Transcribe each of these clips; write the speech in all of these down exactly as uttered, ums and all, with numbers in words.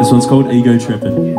This one's called Ego Trippin'.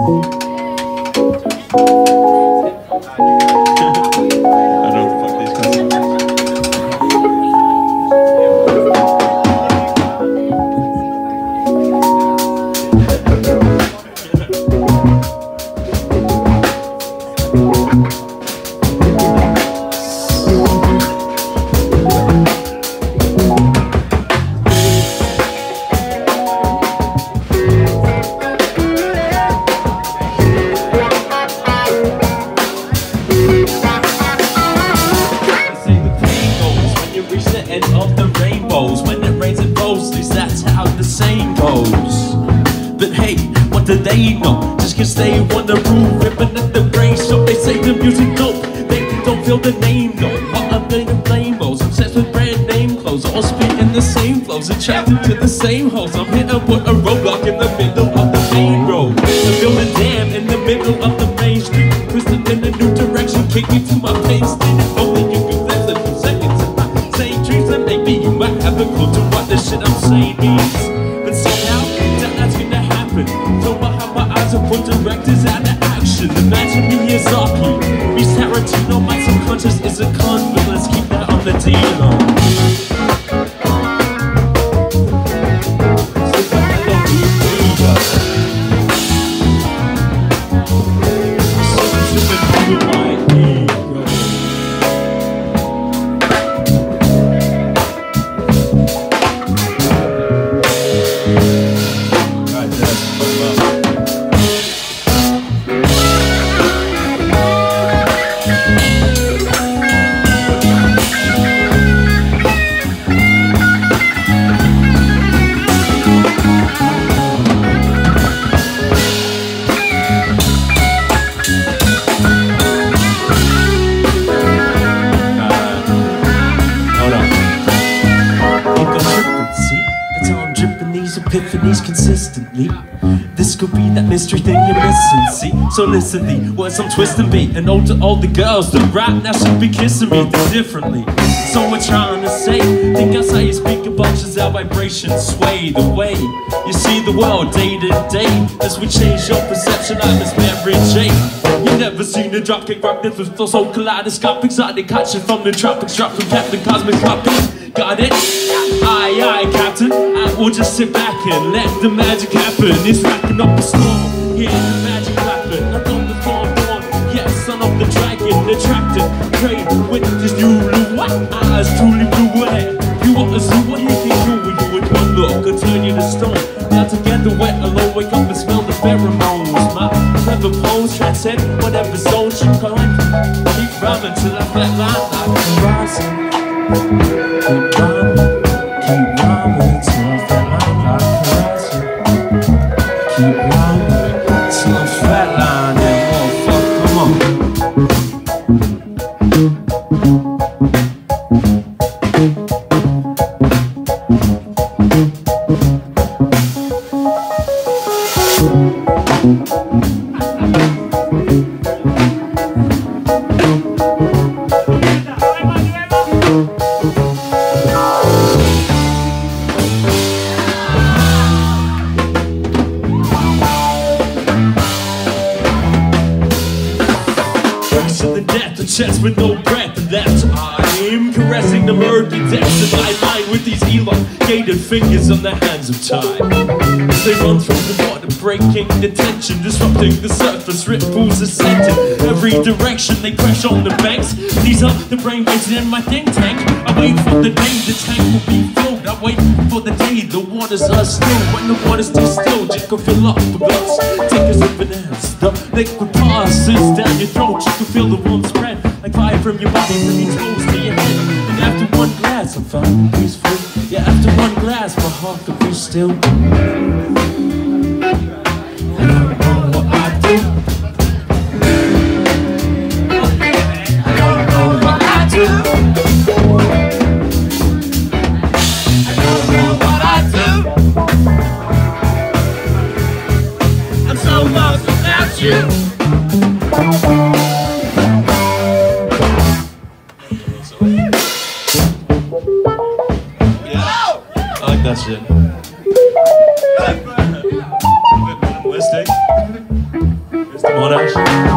When it rains it falls, at least that's how the saying goes. But hey, what do they know? Just cause they wanna rule, ripping at the brain, so they say the music dope. They don't feel the name though. What are they to blame? Obsessed with brand name clothes, all spitting the same flows, attracted to the same hoes. I'm here to put a roadblock in the middle of the main road, to build a dam in the middle of the main street, twisting in a new direction, kick me to my pain state. If only you could listen a few seconds in my same trees, and maybe you might have a clue to what the shit I'm saying means. But somehow, that that's gonna happen. So behind my eyes, I put directors out of action. Imagine me Miyazaki, me Tarantino. My subconscious is a con, but let's keep that on the deal. Epiphanies consistently. This could be that mystery thing you're missing, see? So listen, the words I'm twisting beat, and all to all the girls that rap now should be kissing me differently. So we're trying to say, think outside your speaker boxes, our vibrations sway the way you see the world day to day. As we change your perception, I'm Miss Mary Jane. You never seen a dropkick rock this was so kaleidoscopic, so they catch it from the tropics, drop from Captain Cosmic Copies. Got it? Aye, aye, Captain. I will just sit back and let the magic happen. It's racking up the storm, hear the magic happen. I don't the form born, yes, son of the dragon, attracted, prayed with this new blue white eyes, truly blue ahead. You want to see what he can do when you with one look, I'll turn you to stone. Now together we're alone, wake up and smell the pheromones. My clever pose transcend whatever zone you climb. Keep rhyming till I flatline like a rising. Keep rhyming, keep rhyming till I flatline like a rising. Keep rhyming till I flatline that motherfucker, come on. Chest with no breath left. I'm caressing the murky depths of my mind with these elongated fingers on the hands of time. They run through the water, breaking the tension, disrupting the surface, ripples ascending every direction. They crash on the banks. These are the brainwaves in my think tank. I wait for the day the tank will be filled. I wait for the day the waters are still. When the water's too still, just go fill up the guts. Take a sip and dance. The liquid passes down your throat. You can feel the warm spread like fire from your body when it's close to your head. And after one glass, I'm finally peaceful. Yeah, after one glass, my heart could be still. I don't know what I do. I don't know what I do. I don't know what I do. I'm so lost without you. That shit. stick. Here's the Monash.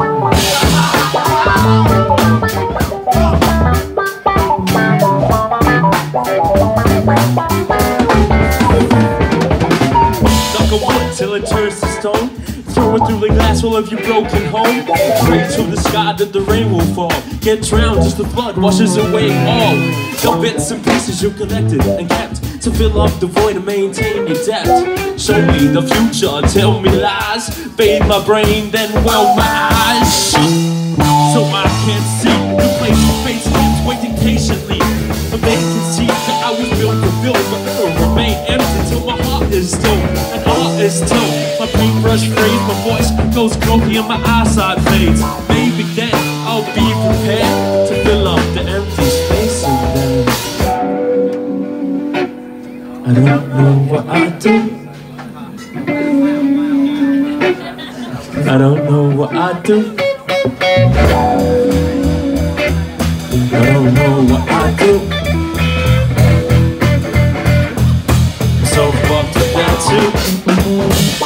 Knock a wood till it turns to stone. Throw it through the glass wall of your broken home. Pray to the sky that the rain will fall. Get drowned as the flood washes away all the bits and pieces you collected and kept to fill up the void and maintain your debt. Show me the future, tell me lies. Bathe my brain, then weld my eyes shut so I can see the place my face is waiting patiently. A vacancy that I was built to fill, but it'll remain empty till my heart is still. And art is still. My paintbrush fades, my voice goes croaky and my eyesight fades. Maybe then I'll be prepared to fill up the empty space and then I don't know what I do. I don't know what I do. I don't know what I do. So fucked with that too.